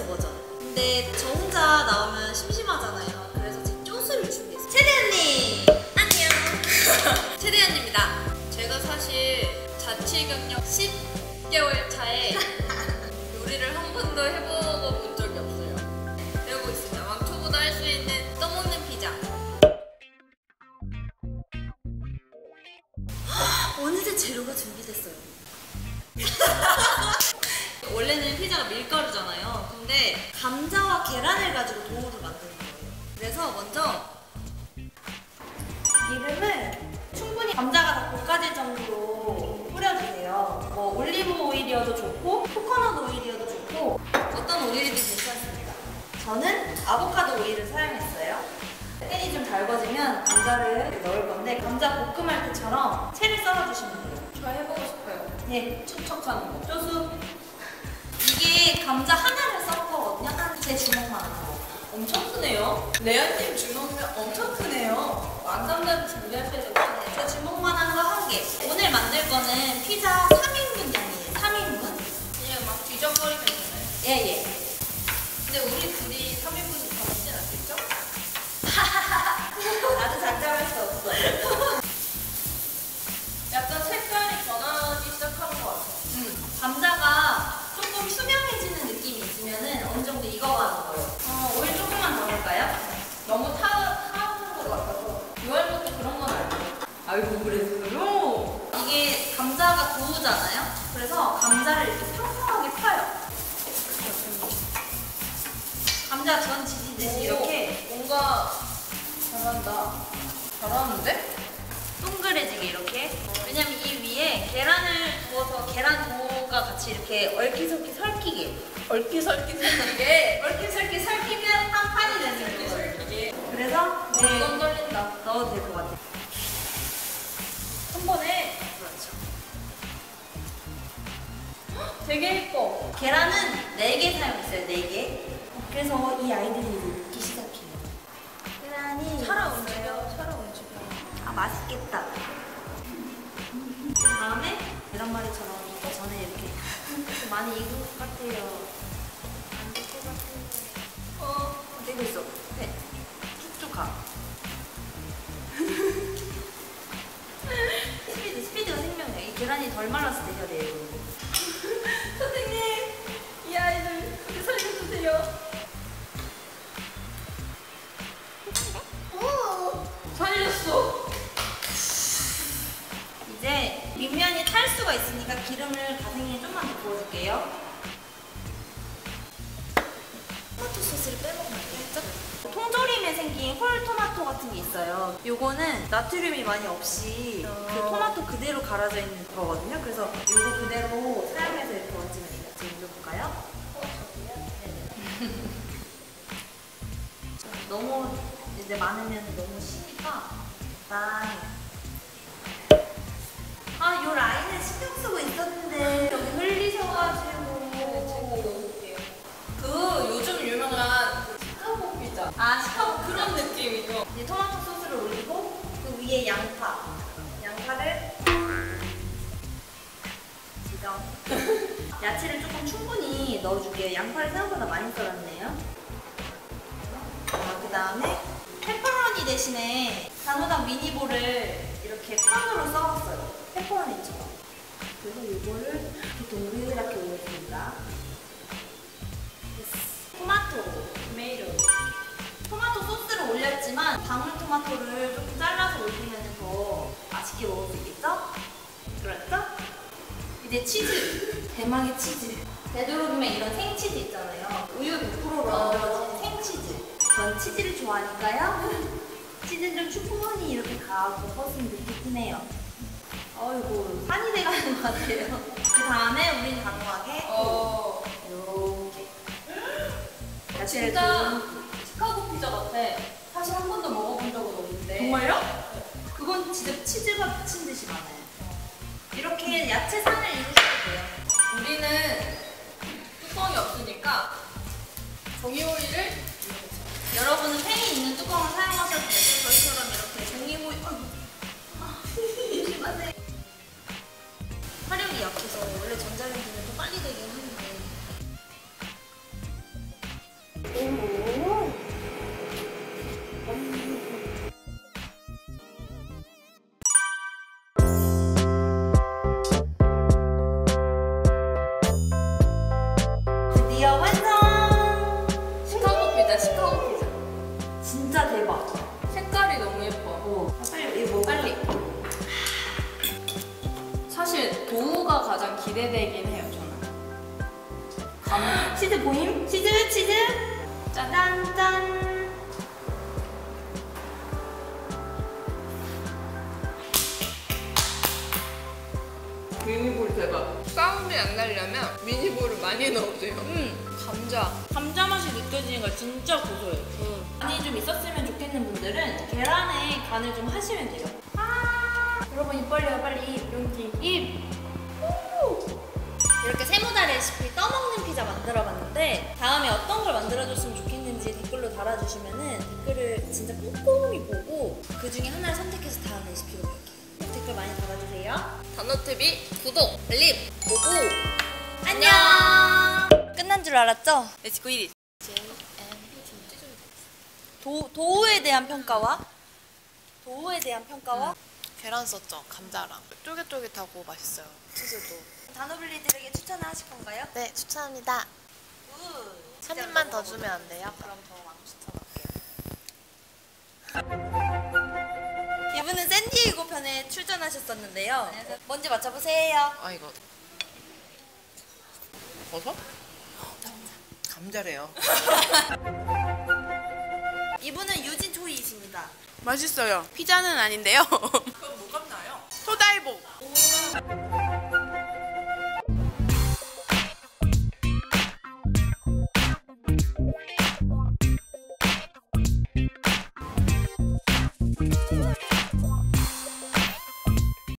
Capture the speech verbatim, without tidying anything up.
버전. 근데 저 혼자 나오면 심심하잖아요. 그래서 제 쪼수를 준비했어요. 체리 언니! 안녕! 체리 언니입니다. 제가 사실 자취 경력 십 개월 차에 요리를 한 번도 해보고 본 적이 없어요. 배워보겠습니다. 왕초보도 할 수 있는 떠먹는 피자. 어느새 재료가 준비됐어요. 원래는 피자가 밀가루잖아요. 근데 감자와 계란을 가지고 도우를 만드는 거예요. 그래서 먼저 기름을 충분히 감자가 다 볶아질 정도로 뿌려주세요. 뭐 올리브 오일이어도 좋고 코코넛 오일이어도 좋고 어떤 오일이든 괜찮습니다. 저는 아보카도 오일을 사용했어요. 팬이 좀 달궈지면 감자를 넣을 건데 감자 볶음할 때처럼 채를 썰어주시면 돼요. 저 해보고 싶어요. 네, 척척하는 거. 쪼수. 이게 감자 하나를 썰 거거든요. 한 제 주먹만한 거. 엄청 크네요. 레아님 주먹은 엄청 크네요. 왕감자를 준비하셔야 될 것 같아요. 제 주먹만한 거 한 개. 오늘 만들 거는 피자 삼 인분 양이에요. 삼 인분. 그냥 막 뒤적거리면 되나요? 예, 예. 근데 우리 둘이 삼 인분이 다 먹진 않겠죠? 나도 장담할 수 없어. 약간 색깔이 변하기 시작하는 것 같아요. 음, 감자가 조금 투명해지는 느낌이 있으면은 어느 정도 익어가는 거예요. 어, 오일 조금만 더 넣을까요? 너무 타, 타는 것 같아서. 유할것도 그런 건 알죠? 아이고, 그랬어요? 이게 감자가 도우잖아요? 그래서 감자를 이렇게 평평하게 펴요. 감자 전 지지듯이 이렇게 뭔가 잘한다. 잘하는데? 동그래지게 이렇게. 왜냐면 이 위에 계란을 부어서 계란 도우가 같이 이렇게 얼키설키 설키게. 얼기설기설기게. 얼키설키 설키면 한 판이 되는 거예요. 설기게. 그래서 네. 네, 떨린다. 넣어도 될 것 같아요. 한 번에. 그렇죠. 되게 예뻐. 계란은 네 개 사용했어요. 네 개. 그래서 이 아이들이 이제 먹기 시작해요. 계란이 차라 움직여. 차라 움직여. 아, 맛있겠다. 그 다음에 계란말이처럼 익기 전에 이렇게 많이 익은 것 같아요. 안 될 것 같아요. 어, 되고 있어. 네. 쭉쭉 가. 스피드, 스피드가 생명이에요. 이 계란이 덜 말랐을 때 해야 돼요. 선생님, 이 아이들 그렇게 살려주세요. 오, 살렸어. 이제 윗면이 탈 수가 있으니까 기름을 가생에 좀만 더 부어줄게요. 토마토 소스를 빼먹으면 되겠죠? 통조림에 생긴 홀 토마토 같은 게 있어요. 요거는 나트륨이 많이 없이 그 토마토 그대로 갈아져 있는 거거든요. 그래서 요거 그대로 사용해서 이렇게 얹으면 돼요. 지금 넣어볼까요? 어, 저기요? 네네. 너무 이제 많으면 너무 시니까 적당히. 아, 요 라인을 신경 쓰고 있었는데 여기 흘리셔가지고. 제가 넣어볼게요. 그 요즘 유명한 그 시카고 피자. 아, 시카고 그런 느낌이죠. 이제 토마토 소스를 올리고 그 위에 양파. 양파를 지금 야채를 조금 충분히 넣어줄게요. 양파를 생각보다 많이 썰었네요. 그 다음에 페퍼로니 대신에 단호박 미니볼을 이렇게 편으로 썰었어요. 페퍼로니처럼. 그래서 이거를 이렇게 동그랗게 올려줍니다. 토마토, 메이로. 토마토 소스를 올렸지만 방울토마토를 조금 잘라서 올리면 더 맛있게 먹을 수 있겠죠? 그렇죠? 이제 치즈, 대망의 치즈. 되도록이면 이런 생치즈 있잖아요. 우유 백 퍼센트로 만들어진 생치즈. 전 치즈를 좋아하니까요. 치즈는 좀 충분히 이렇게 가고 퍼스는 느끼긴 해요. 어이구, 산이 돼가는 것 같아요. 그 다음에 우린 단호하게 어. 이렇게 야채를 진짜 좀. 시카고 피자 같아. 사실 한 번도 먹어본 적은 없는데. 정말요? 그건 진짜 치즈가 미친 듯이 많아요. 이렇게 야채 산을 이루셔도 돼요. 우리는 뚜껑이 없으니까 종이 오일을 여러분은 팬이 있는 뚜껑을 사용하셔도 되고 저희처럼 이렇게 종이 오일. 조심하세요. 화력이 약해서 원래 전자레인지는 또 빨리 되긴 하는데 오. 드디어 완성! 시카고 피자, 시카고 피자. 진짜 대박. 색깔이 너무 예뻐. 어. 아, 빨리 이거 먹어. 빨리. 사실 도우가 가장 기대되긴 해요, 저는. 감. 치즈 보임? 치즈 치즈. 짠 짠. 미니볼 대박. 싸움이 안 나려면 미니볼을 많이 넣어주세요. 음, 감자. 감자 맛이 느껴지니까 진짜 고소해요. 음. 간이 좀 있었으면 좋겠는 분들은 계란에 간을 좀 하시면 돼요. 아, 여러분 입 벌려요 빨리. 입 용기 입. 오! 이렇게 세모다 레시피 떠먹는 피자 만들어봤는데 다음에 어떤 걸 만들어줬으면 좋겠는지 댓글로 달아주시면은 댓글을 진짜 꼼꼼히 보고 그 중에 하나를 선택해서 다음 레시피로 갈게요. 댓글 많이 달아주세요. 단어티비 구독, 알림, 보고. 안녕. 끝난 줄 알았죠? 렛츠고 일 위. 도, 도우에 대한 평가와 도우에 대한 평가와 계란 썼죠. 감자랑 쫄깃쫄깃하고 맛있어요. 치즈도. 단호블리들에게 추천을 하실 건가요? 네, 추천합니다. 굿. 한 입만 더 주면 안 돼요? 그럼 더 많이 추천할게요. 이분은 샌디에이고 편에 출전하셨었는데요. 뭔지 맞춰보세요. 아 이거 버섯? 감자래요. 이분은 유진 초이이십니다. 맛있어요. 피자는 아닌데요. 그럼 뭐 같나요? 소다이복.